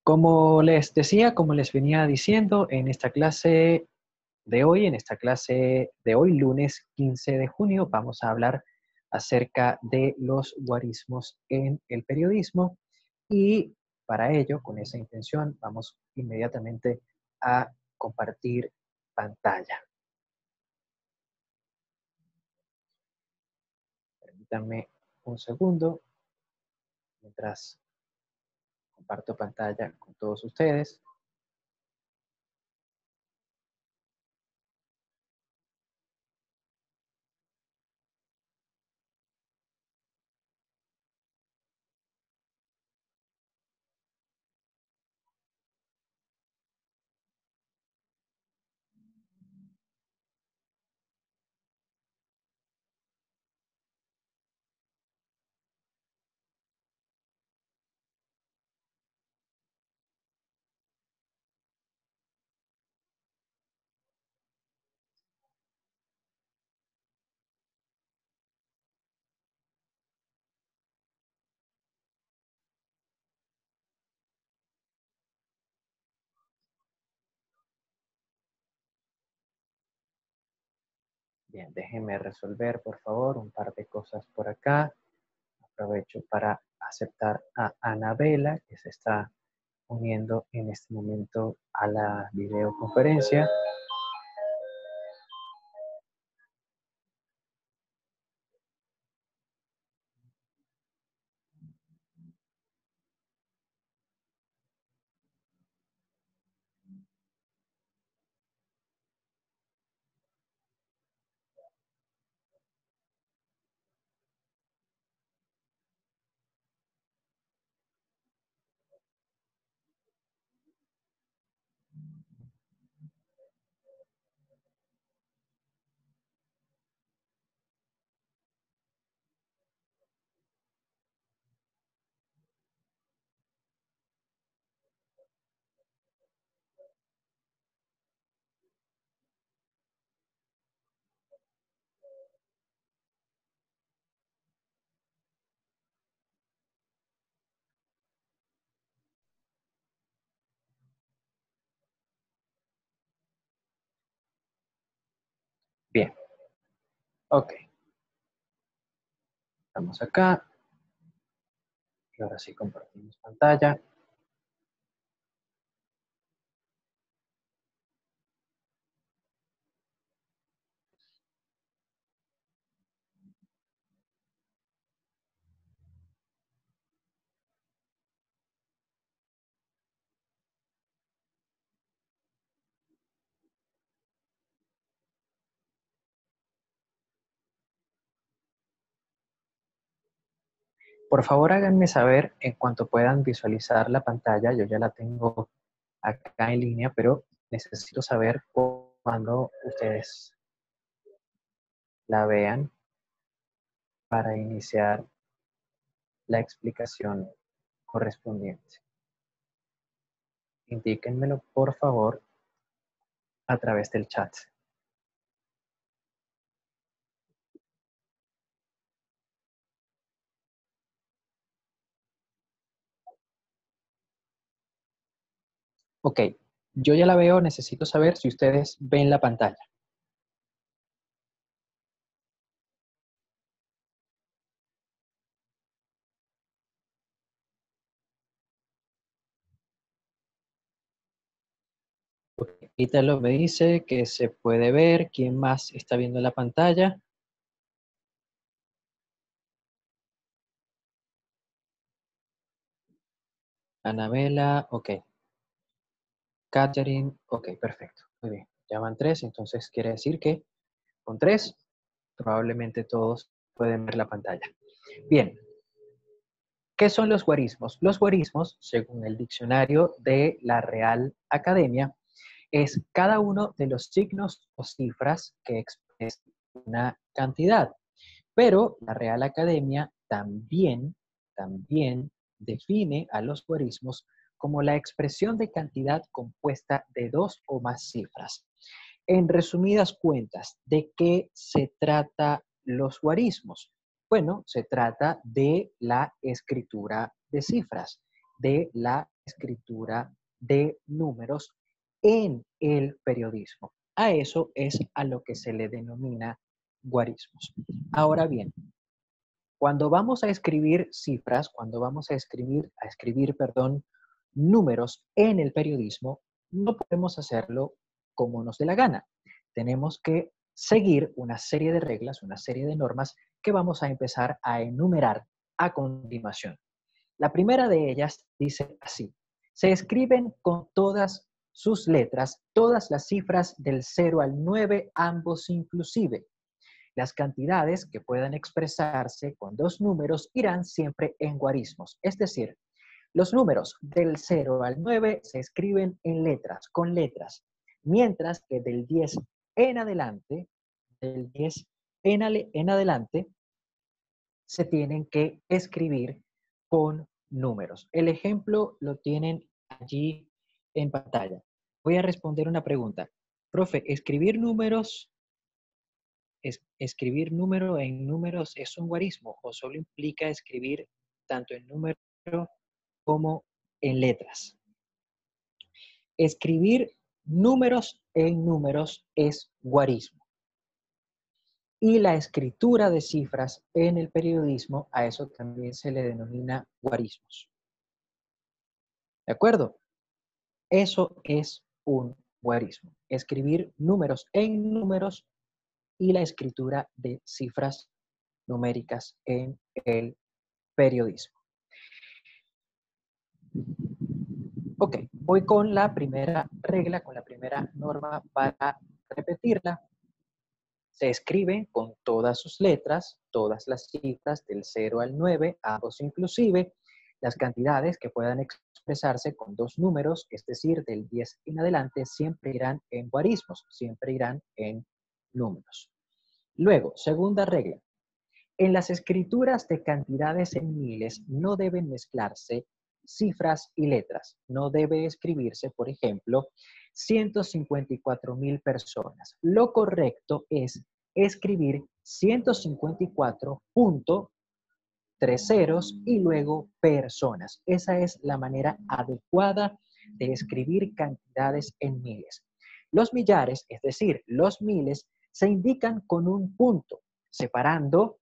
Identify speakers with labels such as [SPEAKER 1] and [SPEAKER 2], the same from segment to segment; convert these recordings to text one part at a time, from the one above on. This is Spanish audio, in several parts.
[SPEAKER 1] Como les decía, como les venía diciendo, en esta clase lunes 15 de junio, vamos a hablar acerca de los guarismos en el periodismo y para ello, con esa intención, vamos inmediatamente a compartir pantalla. Permítanme un segundo mientras comparto pantalla con todos ustedes. Bien, déjenme resolver, por favor, un par de cosas por acá. Aprovecho para aceptar a Anabela, que se está uniendo en este momento a la videoconferencia. Bien, ok. Estamos acá. Y ahora sí compartimos pantalla. Por favor, háganme saber en cuanto puedan visualizar la pantalla. Yo ya la tengo acá en línea, pero necesito saber cuándo ustedes la vean para iniciar la explicación correspondiente. Indíquenmelo, por favor, a través del chat. Ok, yo ya la veo, necesito saber si ustedes ven la pantalla. Ítalo me dice que se puede ver. ¿Quién más está viendo la pantalla? Anabela, ok. Catherine, ok, perfecto. Muy bien, ya van 3, entonces quiere decir que con 3 probablemente todos pueden ver la pantalla. Bien, ¿qué son los guarismos? Los guarismos, según el diccionario de la Real Academia, es cada uno de los signos o cifras que expresan una cantidad. Pero la Real Academia también define a los guarismos como la expresión de cantidad compuesta de dos o más cifras. En resumidas cuentas, ¿de qué se trata los guarismos? Bueno, se trata de la escritura de cifras, de la escritura de números en el periodismo. A eso es a lo que se le denomina guarismos. Ahora bien, cuando vamos a escribir cifras, cuando vamos a escribir, perdón, números en el periodismo, no podemos hacerlo como nos dé la gana. Tenemos que seguir una serie de reglas, una serie de normas que vamos a empezar a enumerar a continuación. La primera de ellas dice así: se escriben con todas sus letras, todas las cifras del 0 al 9, ambos inclusive. Las cantidades que puedan expresarse con dos números irán siempre en guarismos, es decir, los números del 0 al 9 se escriben en letras, con letras, mientras que del 10 en adelante, del 10 en adelante, se tienen que escribir con números. El ejemplo lo tienen allí en pantalla. Voy a responder una pregunta. Profe, ¿escribir número en números es un guarismo o solo implica escribir tanto en número como en letras? Escribir números en números es guarismo. Y la escritura de cifras en el periodismo, a eso también se le denomina guarismos. ¿De acuerdo? Eso es un guarismo. Escribir números en números y la escritura de cifras numéricas en el periodismo. Ok, voy con la primera regla, con la primera norma para repetirla. Se escribe con todas sus letras, todas las cifras del 0 al 9, ambos inclusive, las cantidades que puedan expresarse con dos números, es decir, del 10 en adelante, siempre irán en guarismos, siempre irán en números. Luego, segunda regla. En las escrituras de cantidades en miles no deben mezclarse cifras y letras. No debe escribirse, por ejemplo, 154,000 personas. Lo correcto es escribir 154,3 ceros y luego personas. Esa es la manera adecuada de escribir cantidades en miles. Los millares, es decir, los miles, se indican con un punto, separando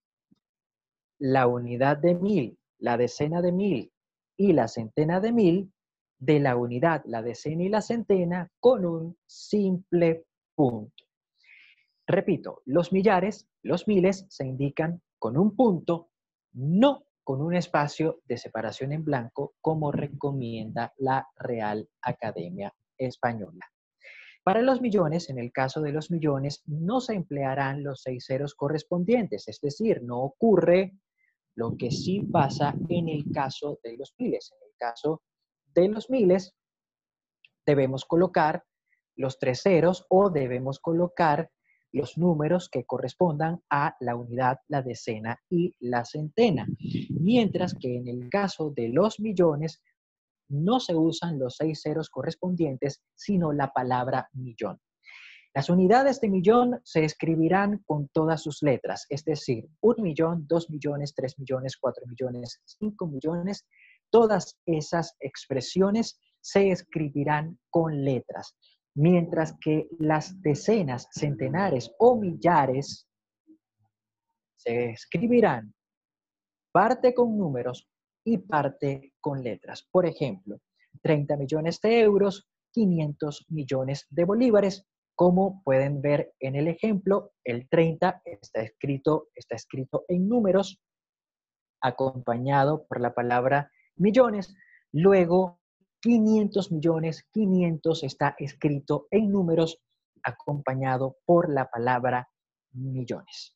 [SPEAKER 1] la unidad de mil, la decena de mil y la centena de mil de la unidad, la decena y la centena con un simple punto. Repito, los millares, los miles se indican con un punto, no con un espacio de separación en blanco como recomienda la Real Academia Española. Para los millones, en el caso de los millones, no se emplearán los 6 ceros correspondientes, es decir, no ocurre lo que sí pasa en el caso de los miles. En el caso de los miles, debemos colocar los 3 ceros o debemos colocar los números que correspondan a la unidad, la decena y la centena. Mientras que en el caso de los millones, no se usan los 6 ceros correspondientes, sino la palabra millón. Las unidades de millón se escribirán con todas sus letras, es decir, 1 millón, 2 millones, 3 millones, 4 millones, 5 millones. Todas esas expresiones se escribirán con letras, mientras que las decenas, centenares o millares se escribirán parte con números y parte con letras. Por ejemplo, 30 millones de euros, 500 millones de bolívares. Como pueden ver en el ejemplo, el 30 está escrito en números, acompañado por la palabra millones. Luego, 500 millones, 500 está escrito en números, acompañado por la palabra millones.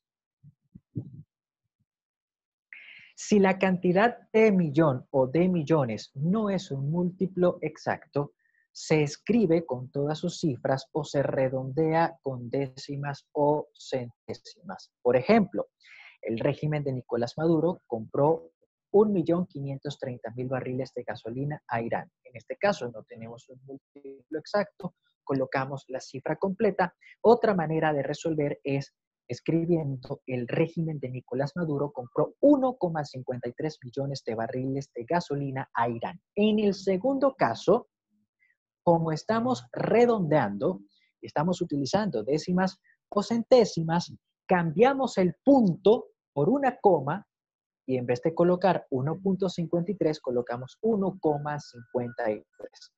[SPEAKER 1] Si la cantidad de millón o de millones no es un múltiplo exacto, se escribe con todas sus cifras o se redondea con décimas o centésimas. Por ejemplo, el régimen de Nicolás Maduro compró 1.530.000 barriles de gasolina a Irán. En este caso no tenemos un múltiplo exacto, colocamos la cifra completa. Otra manera de resolver es escribiendo: el régimen de Nicolás Maduro compró 1,53 millones de barriles de gasolina a Irán. En el segundo caso, como estamos redondeando, estamos utilizando décimas o centésimas, cambiamos el punto por una coma y en vez de colocar 1,53 colocamos 1,53.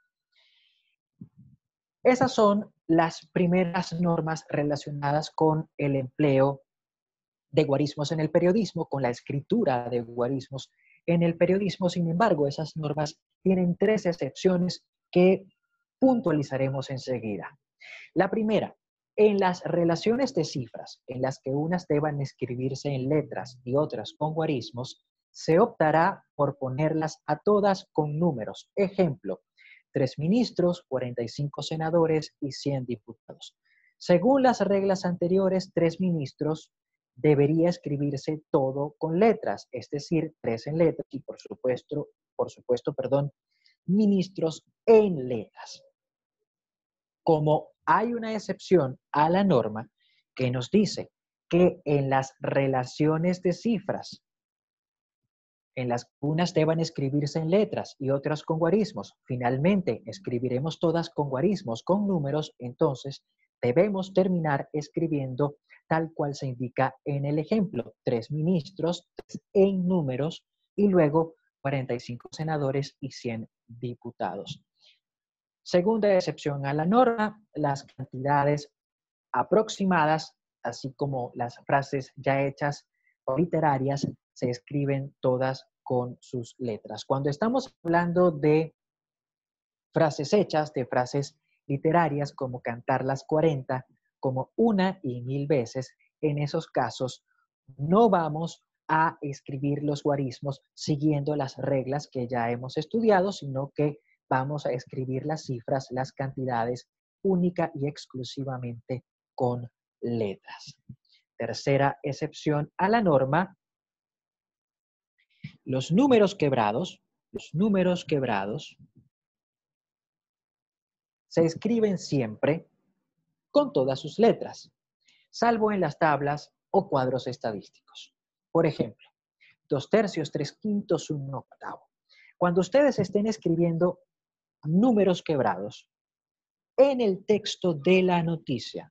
[SPEAKER 1] Esas son las primeras normas relacionadas con el empleo de guarismos en el periodismo, con la escritura de guarismos en el periodismo. Sin embargo, esas normas tienen 3 excepciones que puntualizaremos enseguida. La primera, en las relaciones de cifras, en las que unas deban escribirse en letras y otras con guarismos, se optará por ponerlas a todas con números. Ejemplo: 3 ministros, 45 senadores y 100 diputados. Según las reglas anteriores, 3 ministros debería escribirse todo con letras, es decir, 3 en letras y por supuesto, ministros en letras. Como hay una excepción a la norma que nos dice que en las relaciones de cifras, en las que unas deban escribirse en letras y otras con guarismos, finalmente escribiremos todas con guarismos, con números, entonces debemos terminar escribiendo tal cual se indica en el ejemplo: 3 ministros en números y luego 45 senadores y 100 diputados. Segunda excepción a la norma, las cantidades aproximadas, así como las frases ya hechas o literarias, se escriben todas con sus letras. Cuando estamos hablando de frases hechas, de frases literarias, como cantar las 40, como una y 1000 veces, en esos casos no vamos a escribir los guarismos siguiendo las reglas que ya hemos estudiado, sino que vamos a escribir las cifras, las cantidades, única y exclusivamente con letras. Tercera excepción a la norma: los números quebrados se escriben siempre con todas sus letras, salvo en las tablas o cuadros estadísticos. Por ejemplo, 2/3, 3/5, 1/8. Cuando ustedes estén escribiendo números quebrados en el texto de la noticia,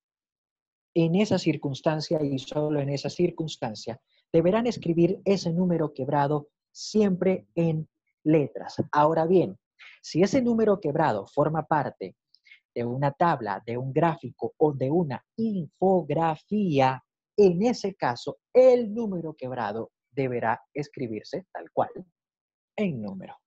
[SPEAKER 1] en esa circunstancia y solo en esa circunstancia, deberán escribir ese número quebrado siempre en letras. Ahora bien, si ese número quebrado forma parte de una tabla, de un gráfico o de una infografía, en ese caso el número quebrado deberá escribirse tal cual en número.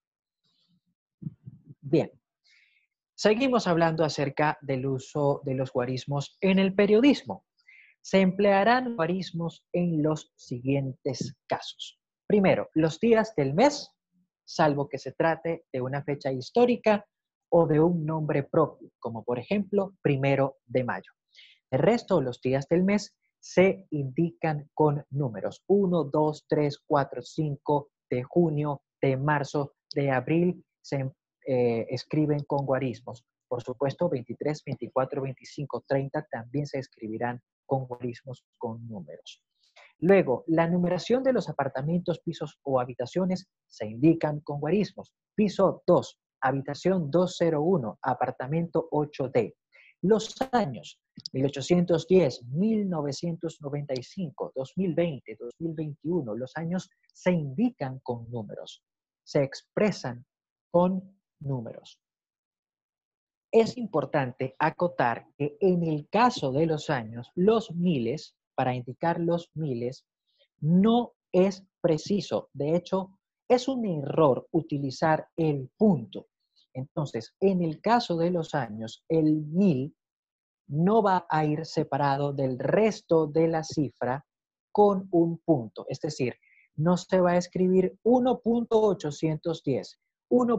[SPEAKER 1] Bien, seguimos hablando acerca del uso de los guarismos en el periodismo. Se emplearán guarismos en los siguientes casos. Primero, los días del mes, salvo que se trate de una fecha histórica o de un nombre propio, como por ejemplo 1 de mayo. El resto, los días del mes, se indican con números: 1, 2, 3, 4, 5, de junio, de marzo, de abril, se escriben con guarismos. Por supuesto, 23, 24, 25, 30 también se escribirán con guarismos, con números. Luego, la numeración de los apartamentos, pisos o habitaciones se indican con guarismos. Piso 2, habitación 201, apartamento 8D. Los años: 1810, 1995, 2020, 2021. Los años se indican con números, se expresan con números. Es importante acotar que en el caso de los años, los miles, para indicar los miles, no es preciso. De hecho, es un error utilizar el punto. Entonces, en el caso de los años, el 1000 no va a ir separado del resto de la cifra con un punto. Es decir, no se va a escribir 1.810,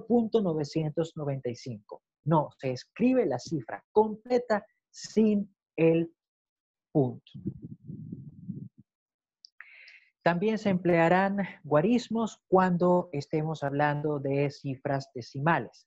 [SPEAKER 1] 1.995. No, se escribe la cifra completa sin el punto. También se emplearán guarismos cuando estemos hablando de cifras decimales: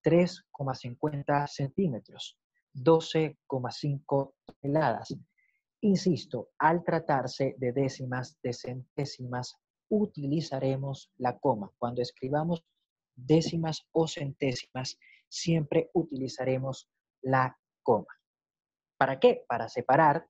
[SPEAKER 1] 3,50 centímetros, 12,5 toneladas. Insisto, al tratarse de décimas, de centésimas, utilizaremos la coma. Cuando escribamos décimas o centésimas, siempre utilizaremos la coma. ¿Para qué? Para separar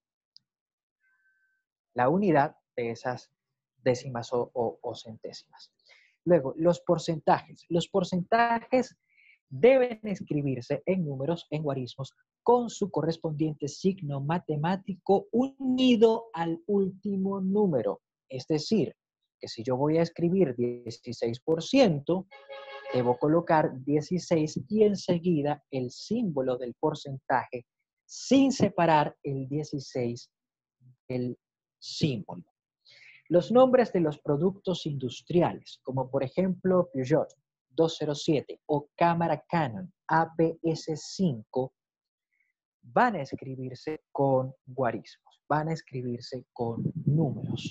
[SPEAKER 1] la unidad de esas décimas o centésimas. Luego, los porcentajes. Los porcentajes deben escribirse en números, en guarismos, con su correspondiente signo matemático unido al último número. Es decir, que si yo voy a escribir 16%, debo colocar 16 y enseguida el símbolo del porcentaje sin separar el 16 del símbolo. Los nombres de los productos industriales, como por ejemplo Peugeot 207 o cámara Canon APS-5, van a escribirse con guarismos, van a escribirse con números.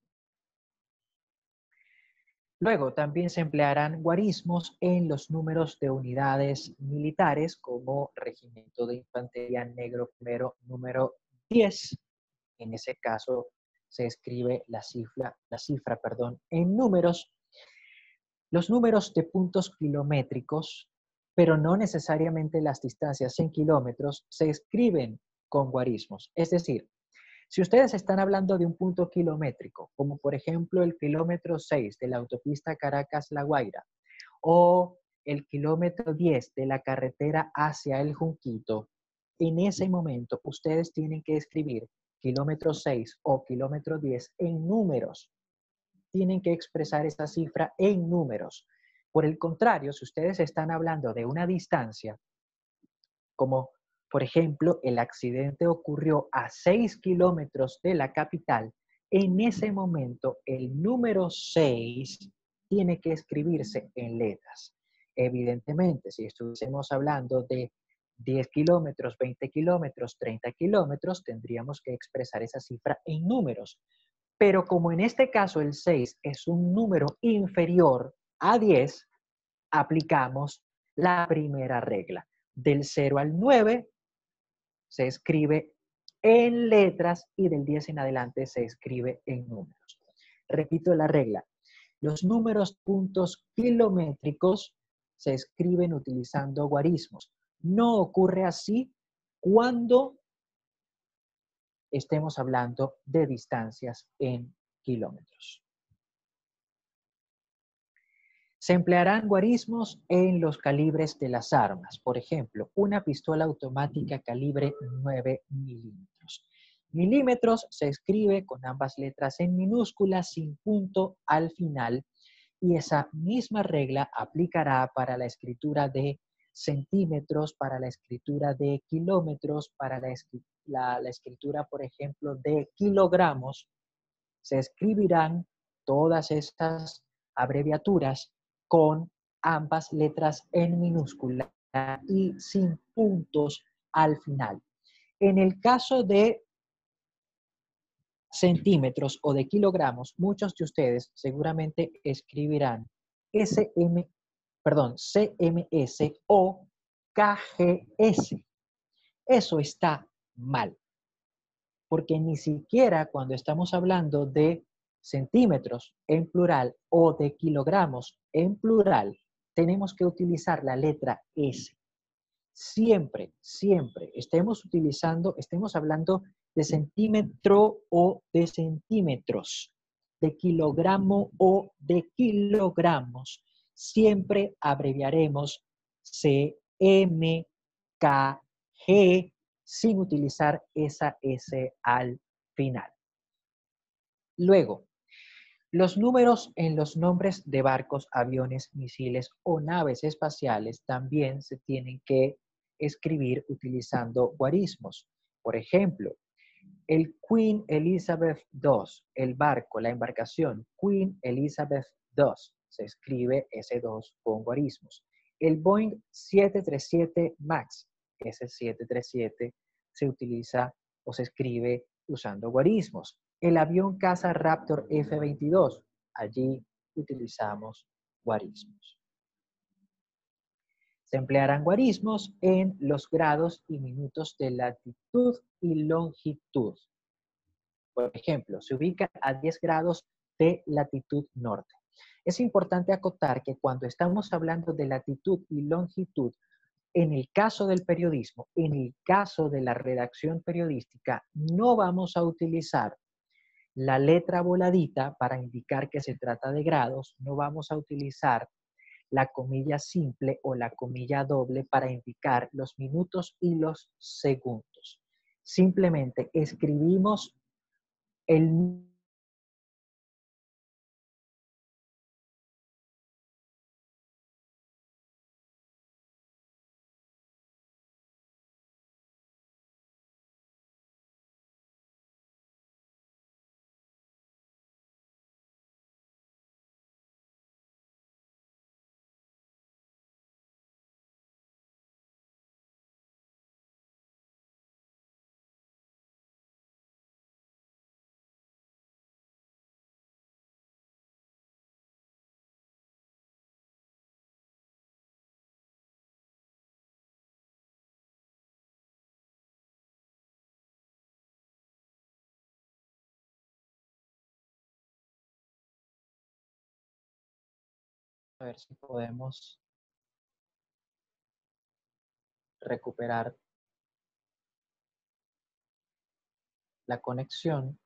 [SPEAKER 1] Luego también se emplearán guarismos en los números de unidades militares como Regimiento de Infantería Negro Primero número 10. En ese caso se escribe la cifra, en números. Los números de puntos kilométricos, pero no necesariamente las distancias en kilómetros, se escriben con guarismos. Es decir, si ustedes están hablando de un punto kilométrico, como por ejemplo el kilómetro 6 de la autopista Caracas-La Guaira, o el kilómetro 10 de la carretera hacia el Junquito, en ese momento ustedes tienen que escribir kilómetro 6 o kilómetro 10 en números. Tienen que expresar esa cifra en números. Por el contrario, si ustedes están hablando de una distancia, como por ejemplo el accidente ocurrió a 6 kilómetros de la capital, en ese momento el número 6 tiene que escribirse en letras. Evidentemente, si estuviésemos hablando de 10 kilómetros, 20 kilómetros, 30 kilómetros, tendríamos que expresar esa cifra en números. Pero como en este caso el 6 es un número inferior a 10, aplicamos la primera regla. Del 0 al 9 se escribe en letras y del 10 en adelante se escribe en números. Repito la regla. Los números puntos kilométricos se escriben utilizando guarismos. No ocurre así cuando estemos hablando de distancias en kilómetros. Se emplearán guarismos en los calibres de las armas. Por ejemplo, una pistola automática calibre 9 milímetros. Milímetros se escribe con ambas letras en minúscula sin punto al final y esa misma regla aplicará para la escritura de centímetros, para la escritura de kilómetros, para la escritura, por ejemplo, de kilogramos. Se escribirán todas estas abreviaturas con ambas letras en minúscula y sin puntos al final. En el caso de centímetros o de kilogramos, muchos de ustedes seguramente escribirán CMS o KGS. Eso está mal, porque ni siquiera cuando estamos hablando de centímetros en plural o de kilogramos en plural, tenemos que utilizar la letra S. Siempre, siempre estemos hablando de centímetro o de centímetros, de kilogramo o de kilogramos, siempre abreviaremos CM, K, G, sin utilizar esa S al final. Luego, los números en los nombres de barcos, aviones, misiles o naves espaciales también se tienen que escribir utilizando guarismos. Por ejemplo, el Queen Elizabeth II, el barco, la embarcación Queen Elizabeth II, se escribe ese 2 con guarismos. El Boeing 737 MAX, ese 737, se utiliza o se escribe usando guarismos. El avión caza Raptor F-22, allí utilizamos guarismos. Se emplearán guarismos en los grados y minutos de latitud y longitud. Por ejemplo, se ubica a 10 grados de latitud norte. Es importante acotar que cuando estamos hablando de latitud y longitud, en el caso del periodismo, en el caso de la redacción periodística, no vamos a utilizar la letra voladita para indicar que se trata de grados, no vamos a utilizar la comilla simple o la comilla doble para indicar los minutos y los segundos. Simplemente escribimos el a ver si podemos recuperar la conexión.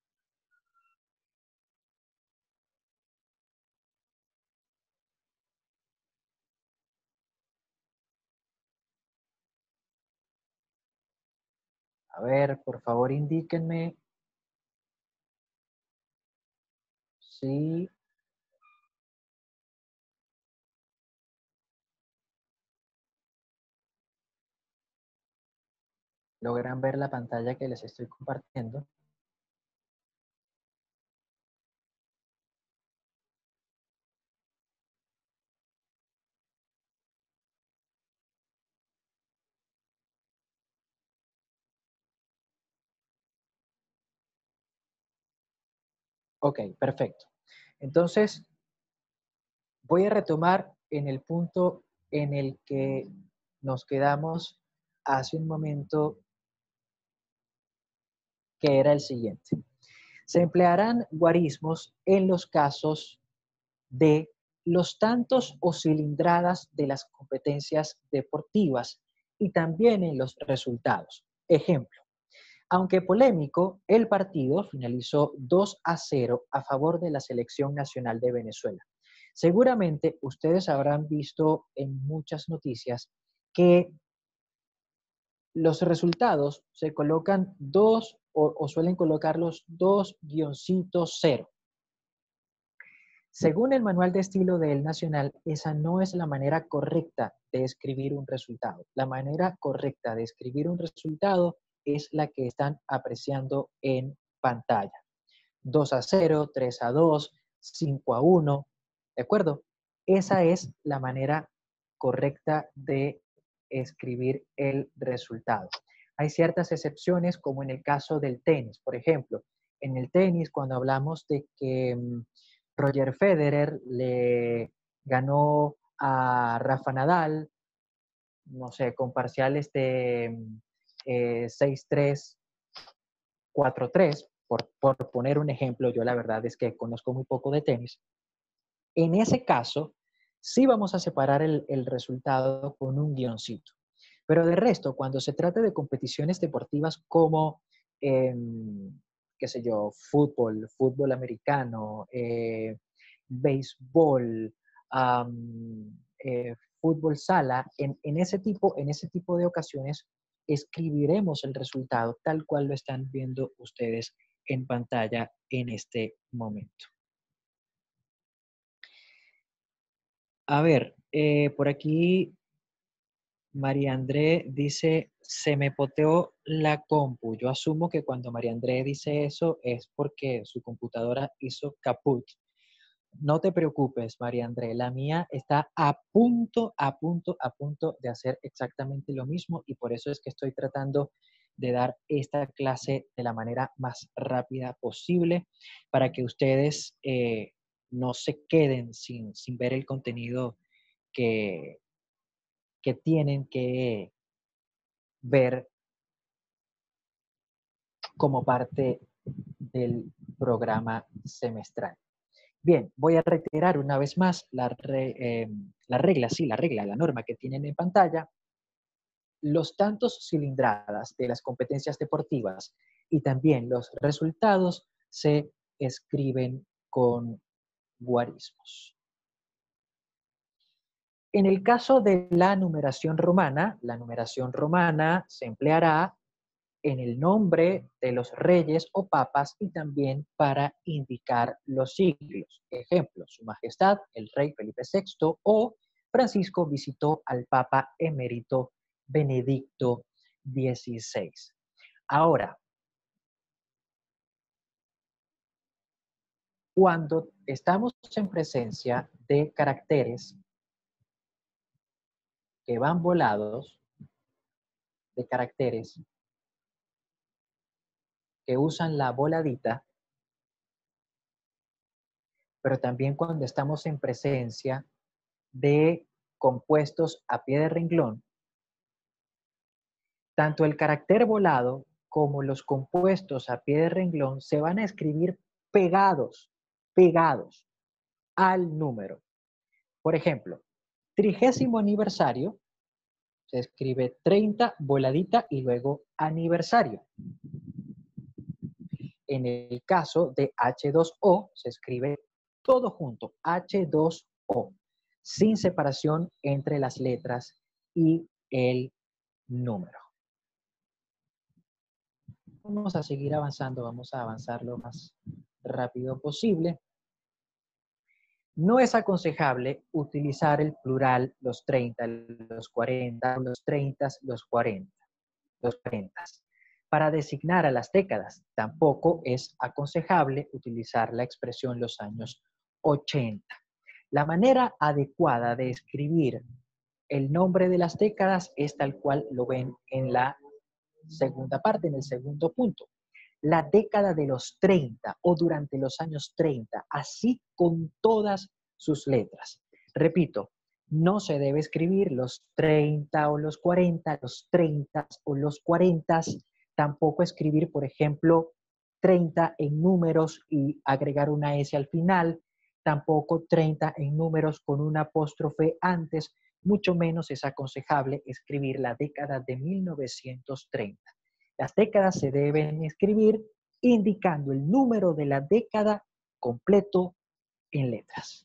[SPEAKER 1] A ver, por favor, indíquenme si logran ver la pantalla que les estoy compartiendo. Ok, perfecto. Entonces, voy a retomar en el punto en el que nos quedamos hace un momento, que era el siguiente. Se emplearán guarismos en los casos de los tantos o cilindradas de las competencias deportivas y también en los resultados. Ejemplo, aunque polémico, el partido finalizó 2-0 a favor de la Selección Nacional de Venezuela. Seguramente ustedes habrán visto en muchas noticias que los resultados se colocan dos o suelen colocarlos 2-0. Según el manual de estilo del Nacional, esa no es la manera correcta de escribir un resultado. La manera correcta de escribir un resultado es la que están apreciando en pantalla. 2-0, 3-2, 5-1, ¿de acuerdo? Esa es la manera correcta de escribir el resultado. Hay ciertas excepciones, como en el caso del tenis. Por ejemplo, en el tenis, cuando hablamos de que Roger Federer le ganó a Rafa Nadal, no sé, con parciales de 6-3, 4-3, por poner un ejemplo, yo la verdad es que conozco muy poco de tenis. En ese caso, sí vamos a separar el resultado con un guioncito. Pero de resto, cuando se trata de competiciones deportivas como, eh, qué sé yo, fútbol americano, béisbol, fútbol sala, en ese tipo de ocasiones escribiremos el resultado tal cual lo están viendo ustedes en pantalla en este momento. A ver, por aquí María André dice, se me poteó la compu. Yo asumo que cuando María André dice eso es porque su computadora hizo caput. No te preocupes, María André, la mía está a punto de hacer exactamente lo mismo y por eso es que estoy tratando de dar esta clase de la manera más rápida posible para que ustedes no se queden sin ver el contenido que, que tienen que ver como parte del programa semestral. Bien, voy a reiterar una vez más la regla, la norma que tienen en pantalla. Los tantos cilindradas de las competencias deportivas y también los resultados se escriben con guarismos. En el caso de la numeración romana se empleará en el nombre de los reyes o papas y también para indicar los siglos. Ejemplo, Su Majestad, el Rey Felipe VI o Francisco visitó al Papa emérito Benedicto XVI. Ahora, cuando estamos en presencia de caracteres que van volados, de caracteres que usan la voladita, pero también cuando estamos en presencia de compuestos a pie de renglón, tanto el carácter volado como los compuestos a pie de renglón se van a escribir pegados al número. Por ejemplo, 30º aniversario se escribe 30 voladita y luego aniversario. En el caso de H2O se escribe todo junto, H2O, sin separación entre las letras y el número. Vamos a seguir avanzando, vamos a avanzar lo más rápido posible. No es aconsejable utilizar el plural los 30, los 40, los 30, los 40, los 40. Para designar a las décadas, tampoco es aconsejable utilizar la expresión los años 80. La manera adecuada de escribir el nombre de las décadas es tal cual lo ven en la segunda parte, en el segundo punto. La década de los 30 o durante los años 30, así con todas sus letras. Repito, no se debe escribir los 30 o los 40, los 30 o los 40, tampoco escribir, por ejemplo, 30 en números y agregar una S al final, tampoco 30 en números con un apóstrofe antes, mucho menos es aconsejable escribir la década de 1930. Las décadas se deben escribir indicando el número de la década completo en letras.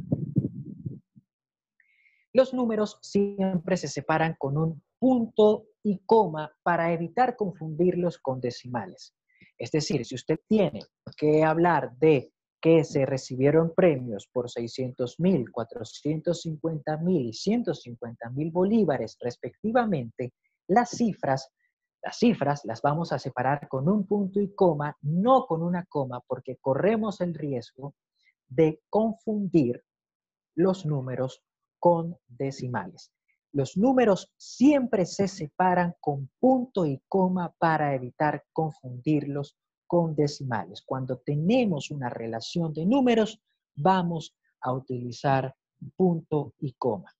[SPEAKER 1] Los números siempre se separan con un punto y coma para evitar confundirlos con decimales. Es decir, si usted tiene que hablar de que se recibieron premios por 600.000, 450.000 y 150.000 bolívares respectivamente, las cifras las vamos a separar con un punto y coma, no con una coma, porque corremos el riesgo de confundir los números con decimales. Los números siempre se separan con punto y coma para evitar confundirlos con decimales. Cuando tenemos una relación de números, vamos a utilizar punto y coma.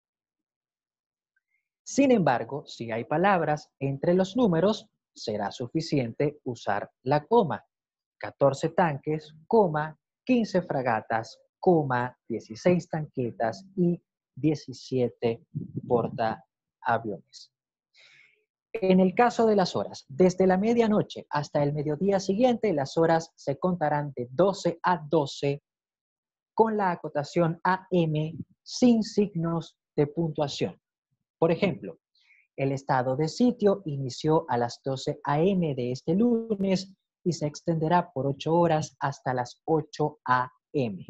[SPEAKER 1] Sin embargo, si hay palabras entre los números, será suficiente usar la coma. 14 tanques, coma, 15 fragatas, coma, 16 tanquetas y 17 portaaviones. En el caso de las horas, desde la medianoche hasta el mediodía siguiente, las horas se contarán de 12 a 12 con la acotación AM sin signos de puntuación. Por ejemplo, el estado de sitio inició a las 12 a.m. de este lunes y se extenderá por 8 horas hasta las 8 a.m.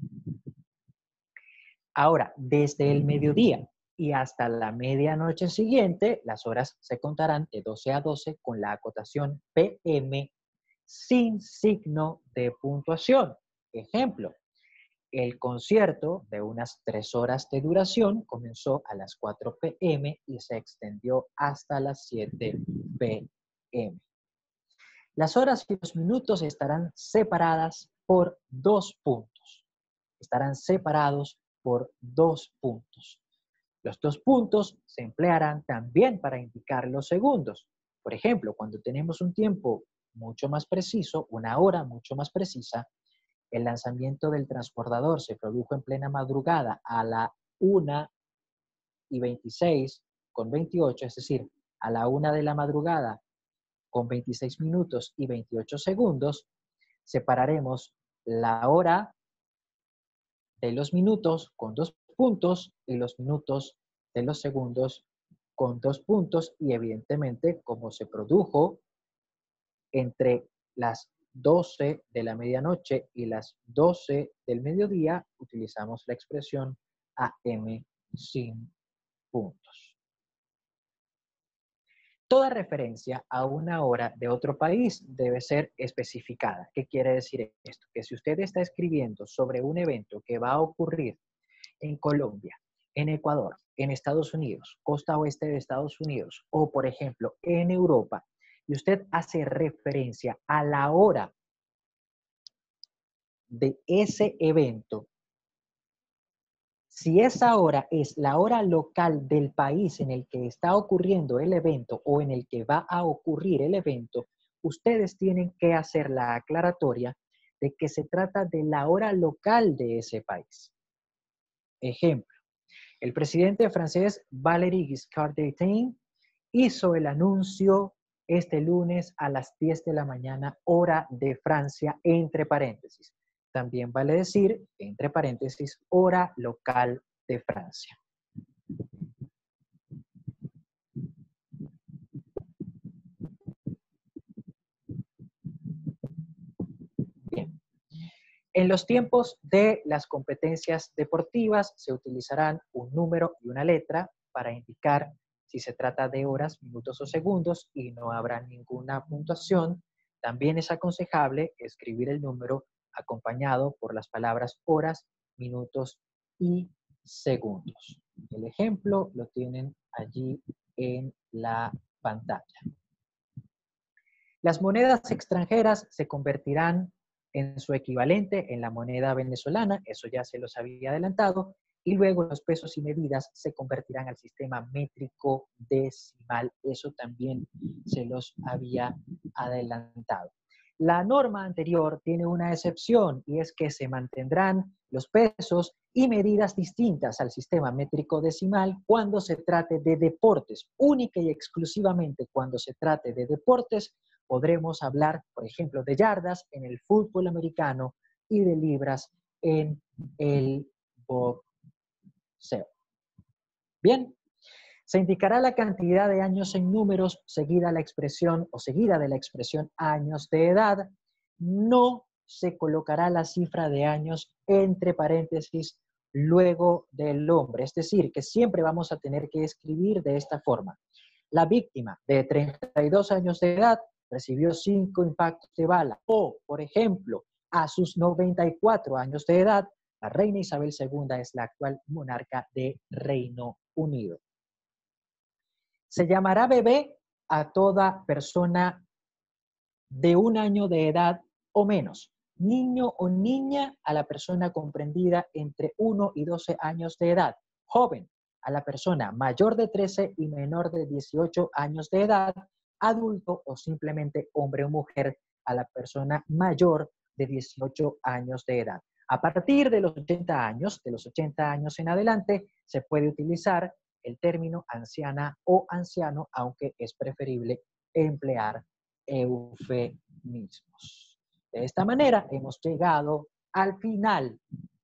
[SPEAKER 1] Ahora, desde el mediodía y hasta la medianoche siguiente, las horas se contarán de 12 a 12 con la acotación PM sin signo de puntuación. Ejemplo, el concierto de unas 3 horas de duración comenzó a las 4 p.m. y se extendió hasta las 7 p.m. Las horas y los minutos estarán separadas por 2 puntos. Estarán separados por 2 puntos. Los 2 puntos se emplearán también para indicar los segundos. Por ejemplo, cuando tenemos un tiempo mucho más preciso, una hora mucho más precisa. El lanzamiento del transbordador se produjo en plena madrugada a la 1:26:28, es decir, a la 1 de la madrugada con 26 minutos y 28 segundos. Separaremos la hora de los minutos con 2 puntos y los minutos de los segundos con 2 puntos, y evidentemente como se produjo entre las 12 de la medianoche y las 12 del mediodía, utilizamos la expresión AM sin puntos. Toda referencia a una hora de otro país debe ser especificada. ¿Qué quiere decir esto? Que si usted está escribiendo sobre un evento que va a ocurrir en Colombia, en Ecuador, en Estados Unidos, costa oeste de Estados Unidos, o por ejemplo en Europa, y usted hace referencia a la hora de ese evento, si esa hora es la hora local del país en el que está ocurriendo el evento o en el que va a ocurrir el evento, ustedes tienen que hacer la aclaratoria de que se trata de la hora local de ese país. Ejemplo, el presidente francés Valéry Giscard d'Estaing hizo el anuncio este lunes a las 10 de la mañana, hora de Francia, entre paréntesis. También vale decir, entre paréntesis, hora local de Francia. Bien. En los tiempos de las competencias deportivas se utilizarán un número y una letra para indicar si se trata de horas, minutos o segundos, y no habrá ninguna puntuación. También es aconsejable escribir el número acompañado por las palabras horas, minutos y segundos. El ejemplo lo tienen allí en la pantalla. Las monedas extranjeras se convertirán en su equivalente en la moneda venezolana, eso ya se los había adelantado, y luego los pesos y medidas se convertirán al sistema métrico decimal, eso también se los había adelantado. La norma anterior tiene una excepción, y es que se mantendrán los pesos y medidas distintas al sistema métrico decimal cuando se trate de deportes. Única y exclusivamente cuando se trate de deportes podremos hablar, por ejemplo, de yardas en el fútbol americano y de libras en el boxeo. Bien, se indicará la cantidad de años en números seguida la expresión o seguida de la expresión años de edad. No se colocará la cifra de años entre paréntesis luego del hombre. Es decir, que siempre vamos a tener que escribir de esta forma. La víctima de 32 años de edad recibió 5 impactos de bala. O, por ejemplo, a sus 94 años de edad, la reina Isabel II es la actual monarca de Reino Unido. Se llamará bebé a toda persona de 1 año de edad o menos. Niño o niña a la persona comprendida entre 1 y 12 años de edad. Joven a la persona mayor de 13 y menor de 18 años de edad. Adulto o simplemente hombre o mujer a la persona mayor de 18 años de edad. A partir de los 80 años en adelante, se puede utilizar el término anciana o anciano, aunque es preferible emplear eufemismos. De esta manera hemos llegado al final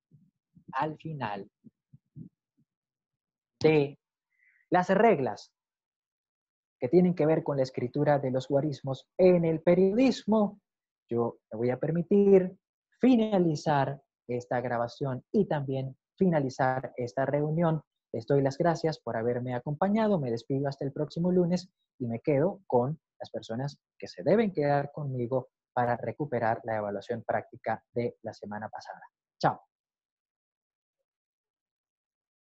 [SPEAKER 1] de las reglas que tienen que ver con la escritura de los guarismos en el periodismo. Yo me voy a permitir finalizar esta grabación y también finalizar esta reunión. Les doy las gracias por haberme acompañado. Me despido hasta el próximo lunes y me quedo con las personas que se deben quedar conmigo para recuperar la evaluación práctica de la semana pasada. Chao.